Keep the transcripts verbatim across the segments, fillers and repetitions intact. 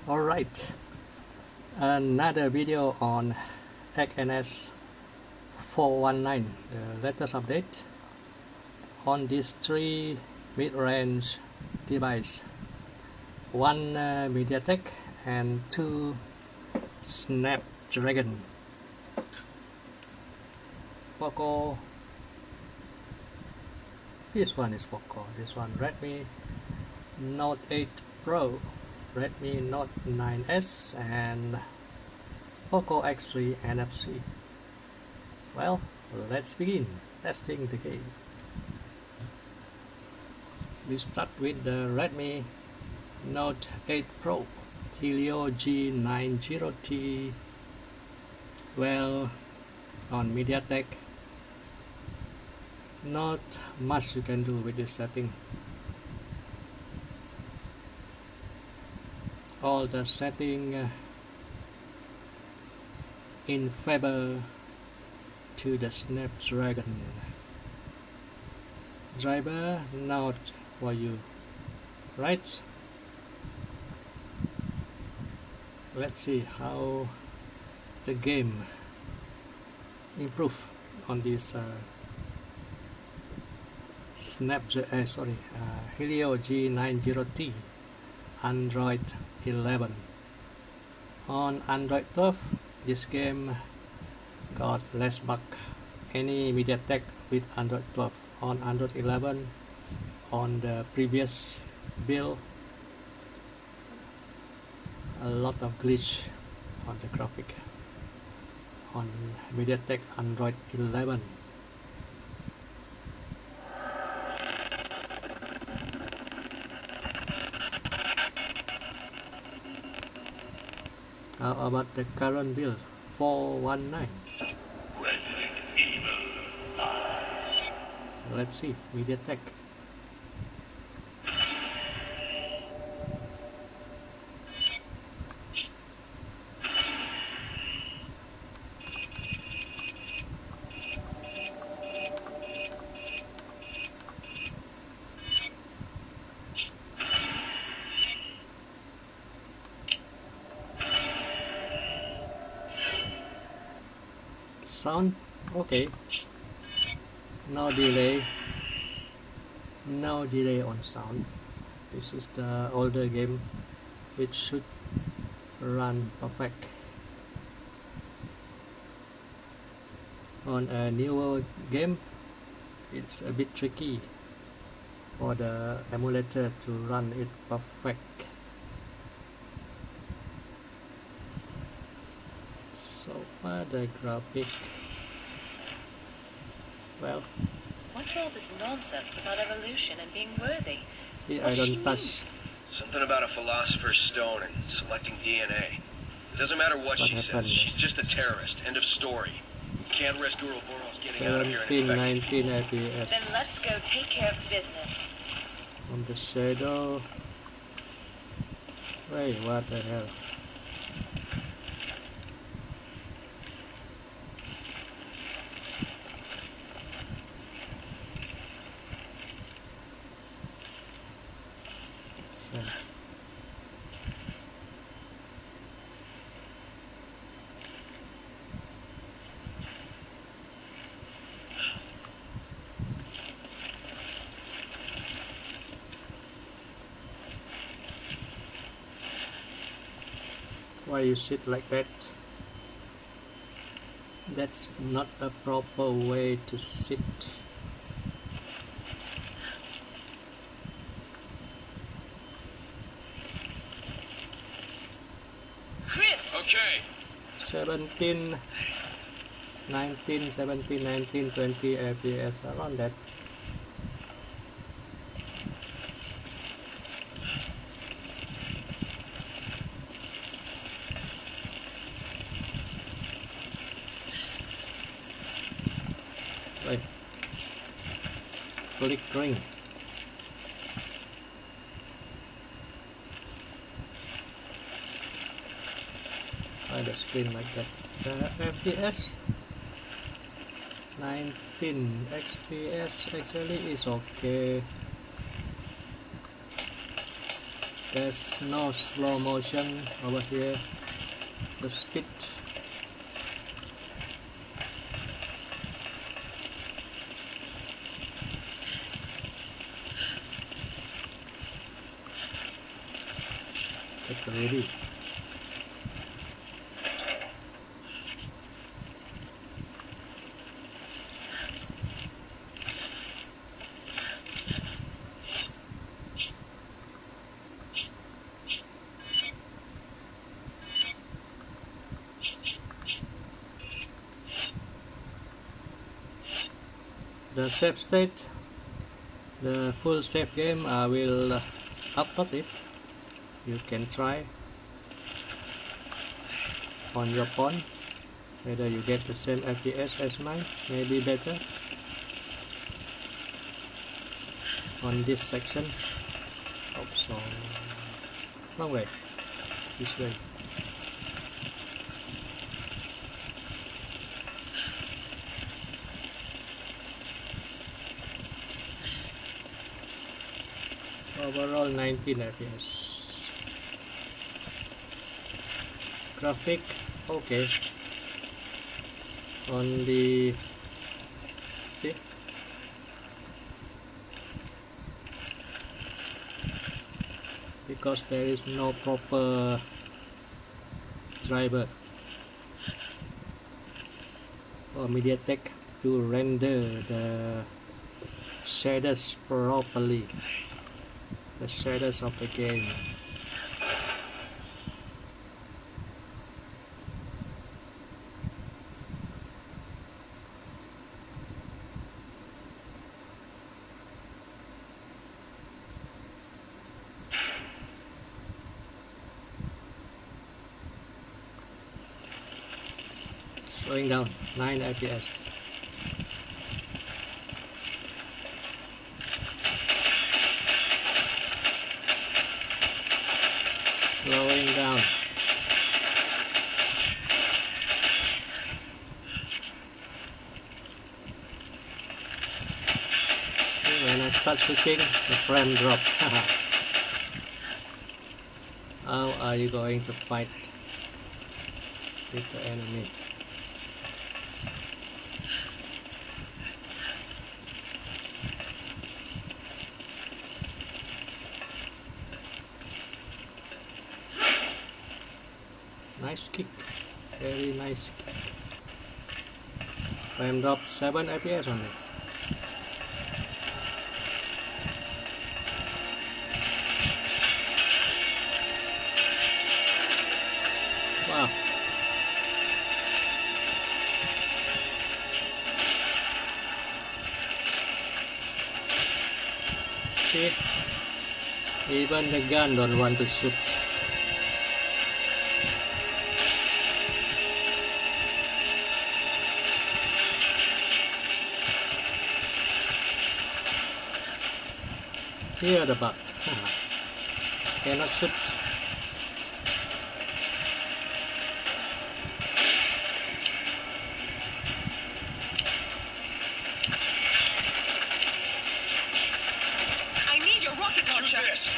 Alright, another video on X N S four one nine, the latest update on these three mid-range device, one uh, MediaTek and two Snapdragon. Poco, this one is Poco, this one Redmi Note eight Pro, Redmi Note nine S, and Poco X three N F C. Well, let's begin testing the game. We start with the Redmi Note eight Pro Helio G ninety T. Well, on MediaTek, not much you can do with this setting. All the setting uh, in favor to the Snapdragon. Driver not for you, right? Let's see how the game improve on this uh, Snapdragon, uh, sorry, uh, Helio G ninety T Android eleven. On Android twelve, this game got less bug. Any MediaTek with Android twelve. On Android eleven, on the previous build, a lot of glitch on the graphic. On MediaTek Android eleven. How about the current build, four one nine? Resident Evil five. Let's see, MediaTek. Sound okay, no delay, no delay on sound. This is the older game which should run perfect. On a newer game, it's a bit tricky for the emulator to run it perfect. So far the graphic, well, what's all this nonsense about evolution and being worthy? see, What's I she don't touch. Something about a philosopher's stone and selecting D N A. It doesn't matter what, What she happened? says, she's just a terrorist. End of story. You can't risk Ouroboros getting out of here and seventeen, infecting nineteen F P S. Then let's go take care of business. On the shadow. Wait, what the hell? So. Why you sit like that? That's not a proper way to sit. Chris! Okay. seventeen, nineteen, seventeen, nineteen, twenty F P S, around that. Wait, flickering. Why the screen like that? The F P S nineteen X P S actually is okay. There's no slow motion over here. The speed. Get ready. The save state, the full save game, I will upload it. You can try on your phone whether you get the same F P S as mine, maybe better on this section. Oops, so wrong way, this way. Overall nineteen F P S. Graphic okay. On the see because there is no proper driver or MediaTek to render the shaders properly. The shaders of the game. Slowing down, nine F P S. Slowing down. When I start shooting, the frame drops. How are you going to fight with the enemy? Nice kick, very nice kick. Frame drop seven F P S only. Wow. See, even the gun don't want to shoot. Here the bug. Cannot shoot. I need your rocket launcher. This.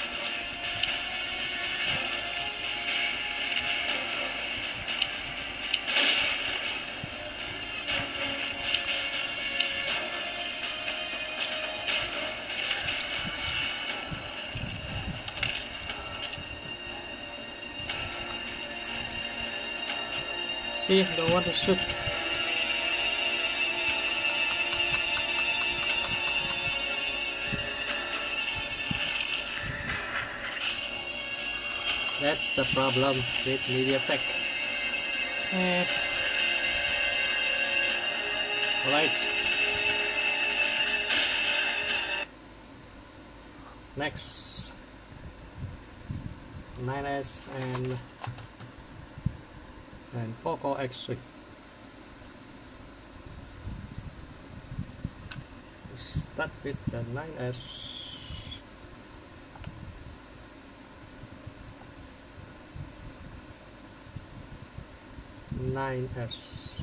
See, don't want to shoot. That's the problem with MediaTek. Eh. Right. Next, nine S and and Poco X three. Start with the nine S. nine S.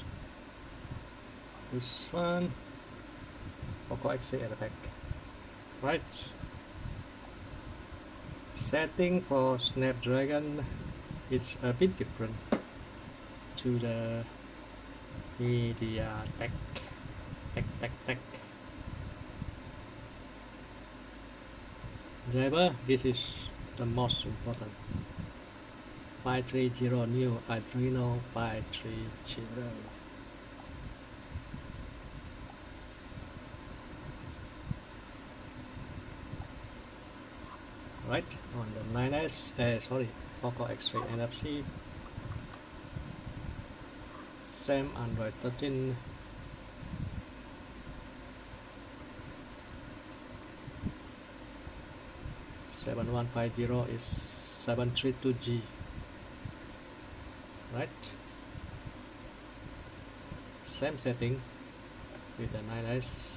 This one, Poco X three at the back. Right. setting for Snapdragon is a bit different to the MediaTek. Tech, tech, tech. Driver, this is the most important. five thirty new Adreno five thirty. Right, on the nine S, uh, sorry, Poco X three N F C, same Android thirteen, seven one five zero is seven three two G, right, same setting with the nine S.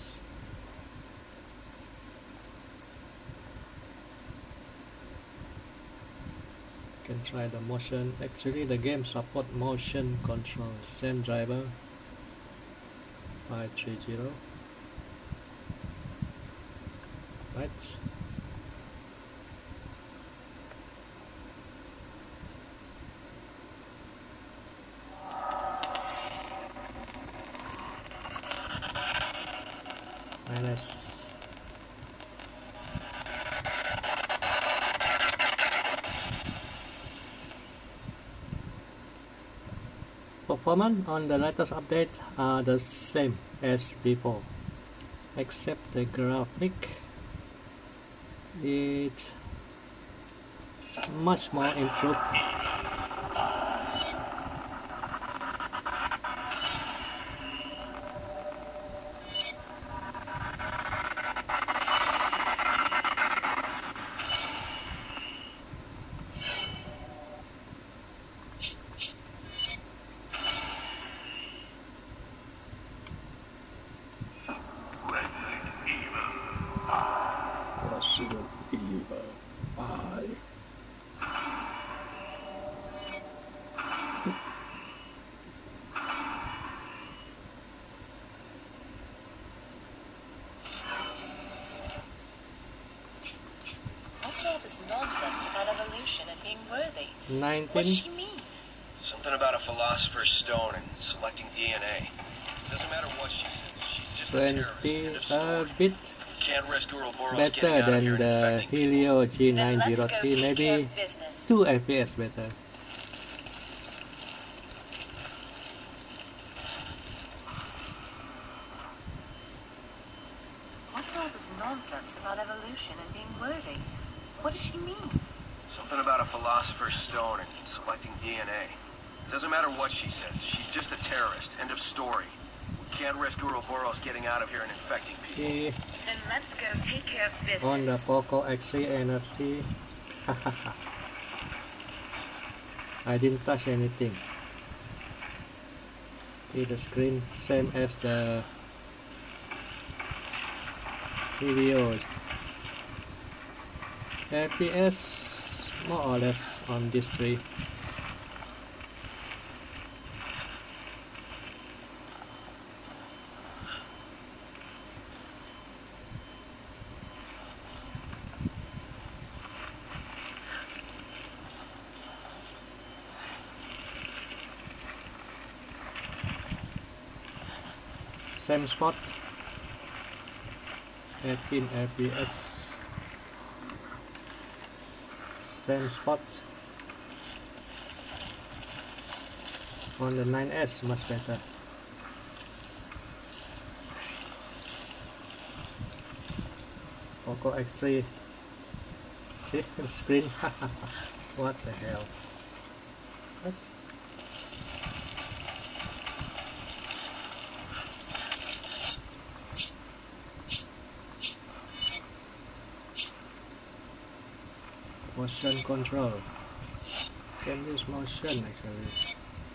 Can try the motion. Actually the game support motion control. Same driver five thirty, right. Minus performance on the latest update are the same as before, except the graphic is much more improved. Nonsense about evolution and being worthy. nineteen. What does she mean? Something about a philosopher's stone and selecting D N A. Doesn't matter what she says. She's just a terrorist. twenty, End of a story. bit Can't rescue Ouroboros getting better out of than here and the infecting people. Helio G Then nine let's zero go T, take care maybe of business. two F P S better. What's all this nonsense about evolution and being worthy? What does she mean? Something about a philosopher's stone and selecting D N A. Doesn't matter what she says. She's just a terrorist. End of story. We can't rescue Ouroboros getting out of here and infecting people. See, Then let's go take care of business. on the Poco X three N F C, I didn't touch anything. See the screen, same as the video. F P S more or less on this three. Same spot, eighteen F P S, same spot. On the nine S much better. Poco X three, see the screen. What the hell? What? Motion control. Can use motion actually.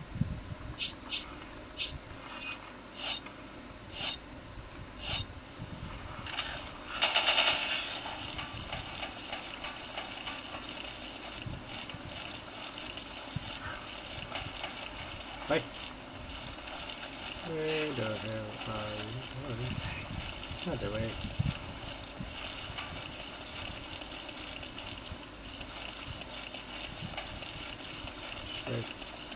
Hey. Where the hell are you? Not the way. Right.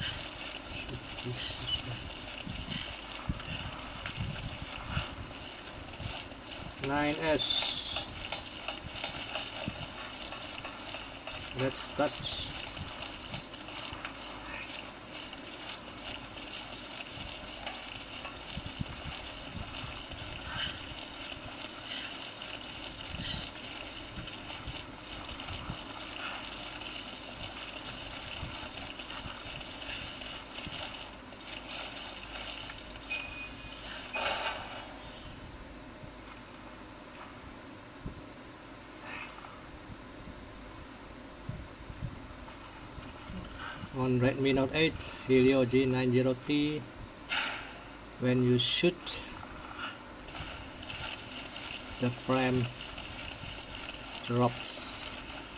nine S. Let's touch. On Redmi Note eight Helio G ninety T, when you shoot, the frame drops.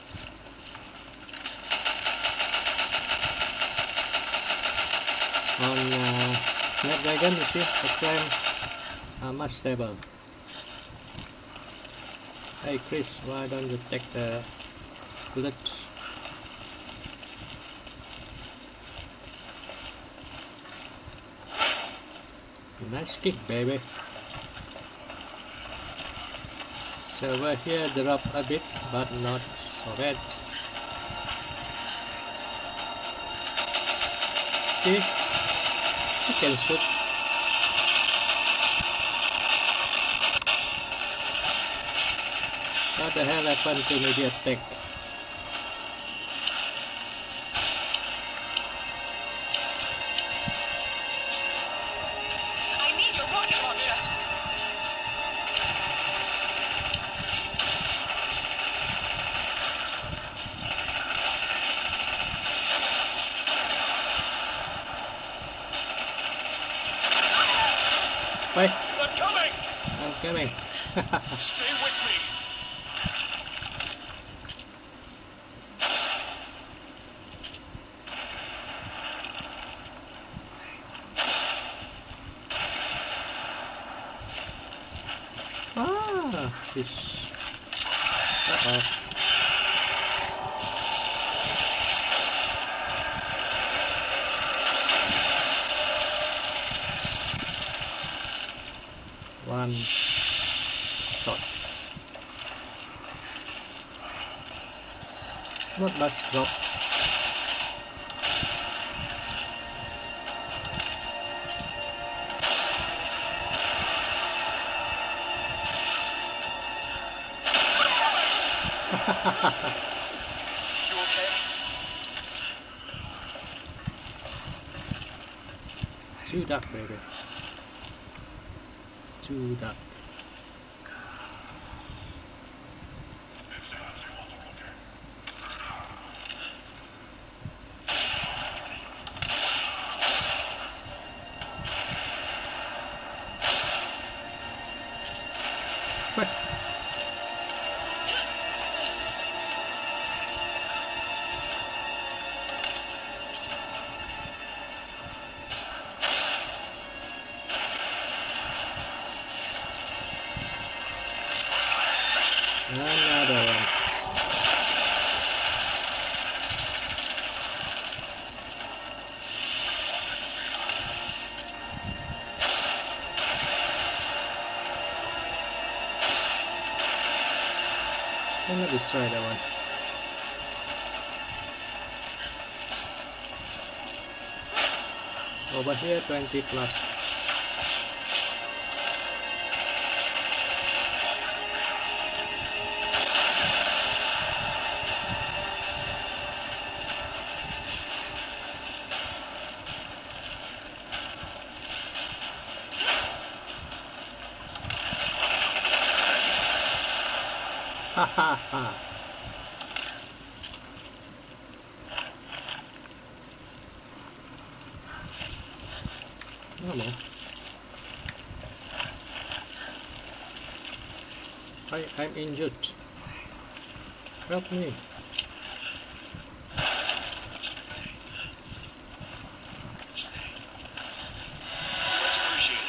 On uh, Snapdragon, you see the frame are much stable. Hey Chris, why don't you take the bullet? Nice kick, baby. Server here drop a bit, but not so bad. See, you can shoot. What the hell happened to media tech? Wait. I'm coming! I'm coming. Stay with me! Ah, fish. Uh-oh. One shot. Not much drop. You okay? Two duck, baby. Two duck. Another one. I'm gonna destroy that one. Over here, twenty plus. Ha ha ha. Hello. I, I'm injured. Help me. Much appreciated.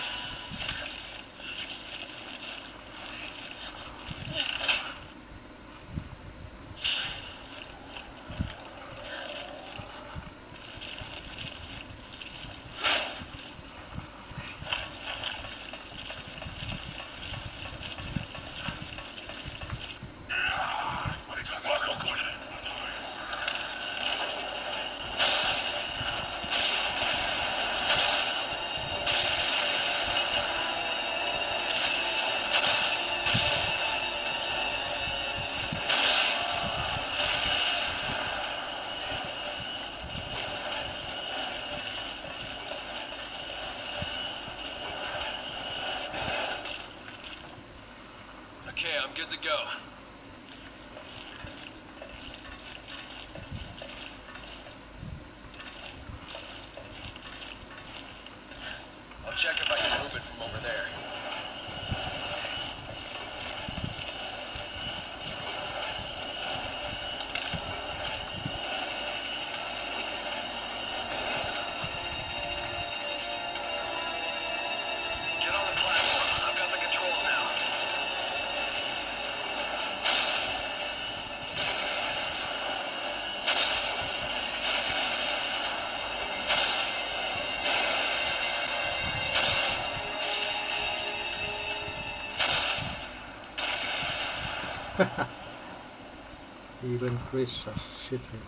Even Chris are shitty.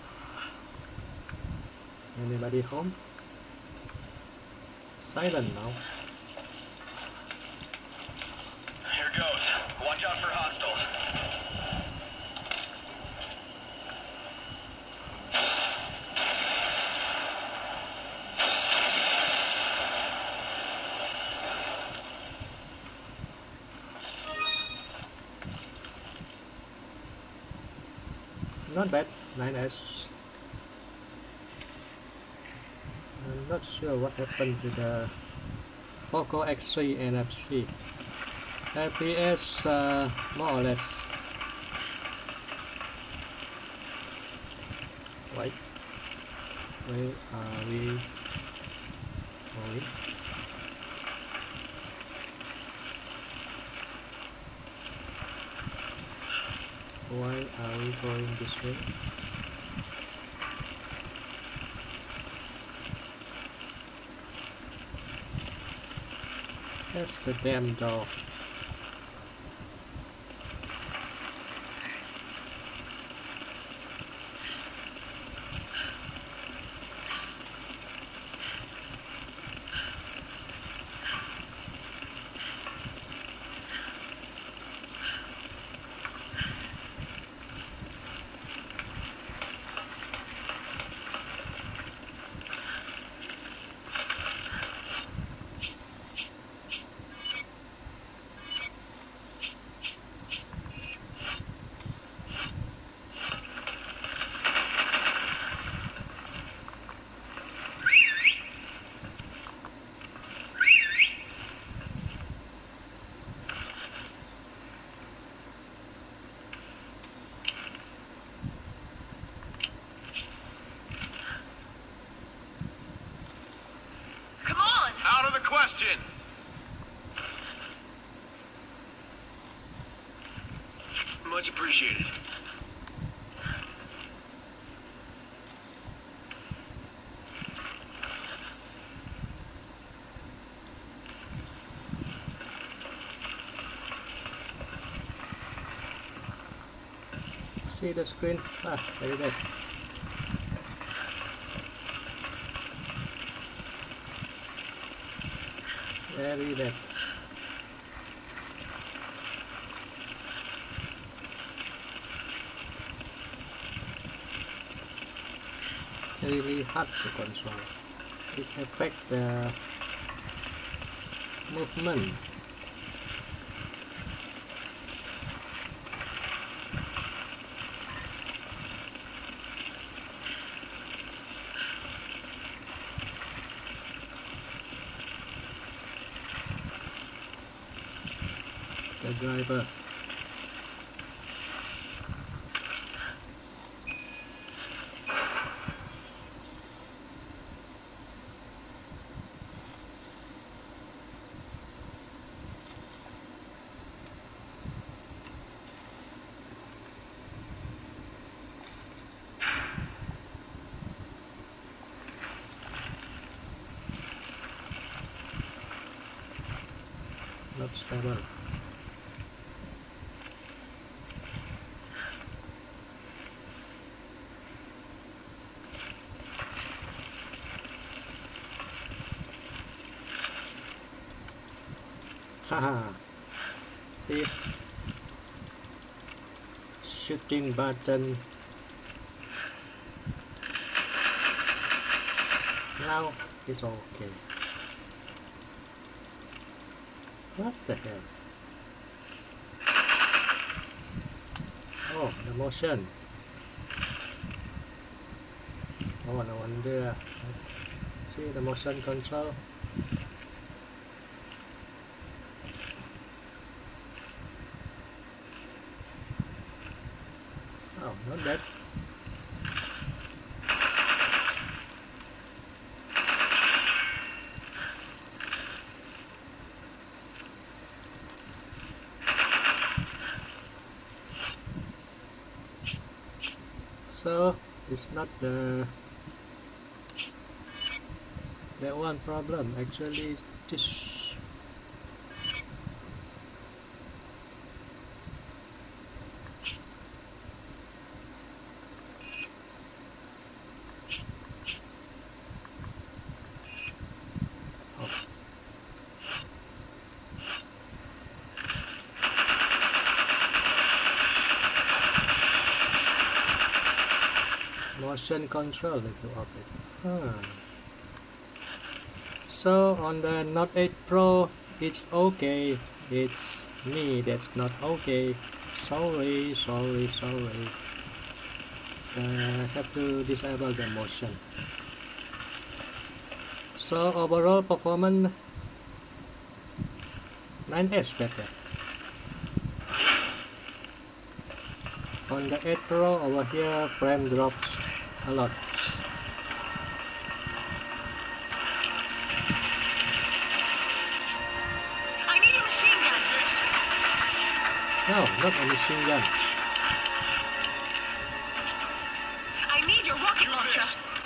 Anybody home? Silent now. Here goes. Watch out for hostiles. Not bad, nine S. I'm not sure what happened to the Poco X three N F C. F P S uh, more or less. Wait, where are we going? Why are we going this way? That's the damn door. Out of the question! Much appreciated. See the screen? Ah, very good. Very bad. Really hard to control. It affects the movement. The driver. Not stable. Haha. See? Shooting button. Now it's okay. What the hell? Oh, the motion. Oh, no wonder. See the motion control. Oh, not bad. So it's not the that one problem. Actually, this Oh. Motion control little object. Huh. So on the Note eight Pro it's okay, it's me that's not okay. Sorry, sorry, sorry. I have to disable the motion. So overall performance nine S better. On the eight Pro over here frame drops a lot. I need a machine gun. No, not a machine gun. I need your rocket launcher.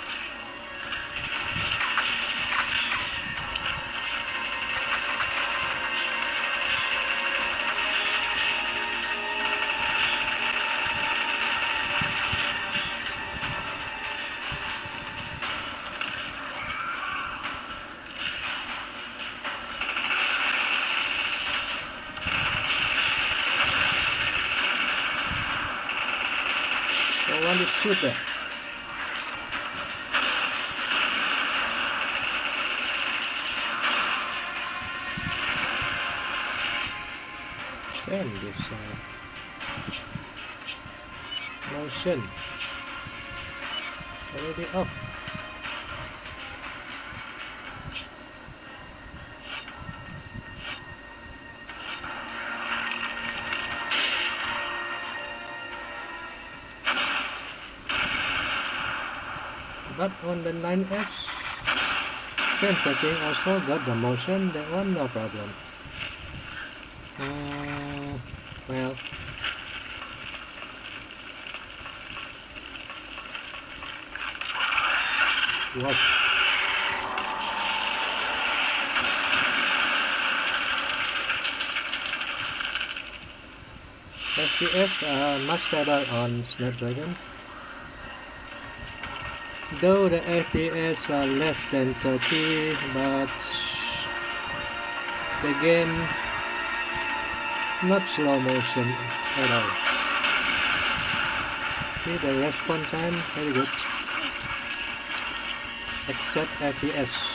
I want to shoot that. Then this uh, motion already off. But on the nine S same setting also got the motion, that one no problem. Uh, well, what? F P S are much better on Snapdragon. Though the F P S are less than thirty, but the game not slow motion at all. See the response time very good, except F P S.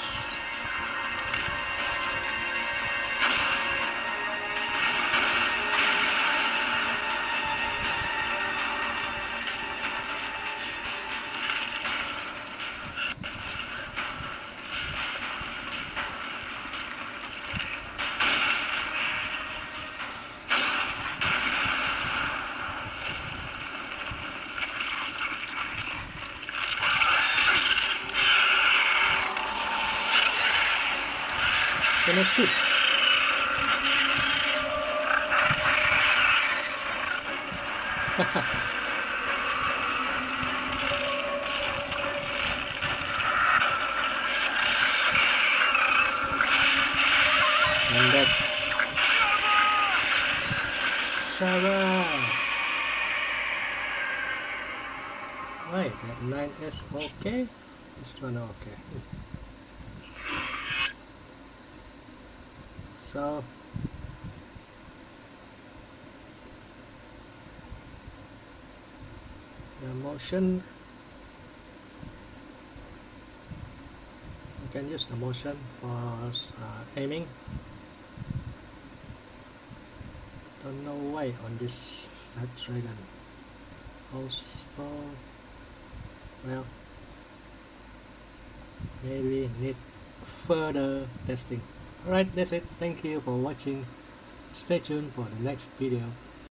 Gonna shoot. And that Shara. Right, that nine S okay. This one okay. So the motion, you can use the motion for uh, aiming. Don't know why on this Snapdragon. Also, well, maybe need further testing. Alright, that's it. Thank you for watching. Stay tuned for the next video.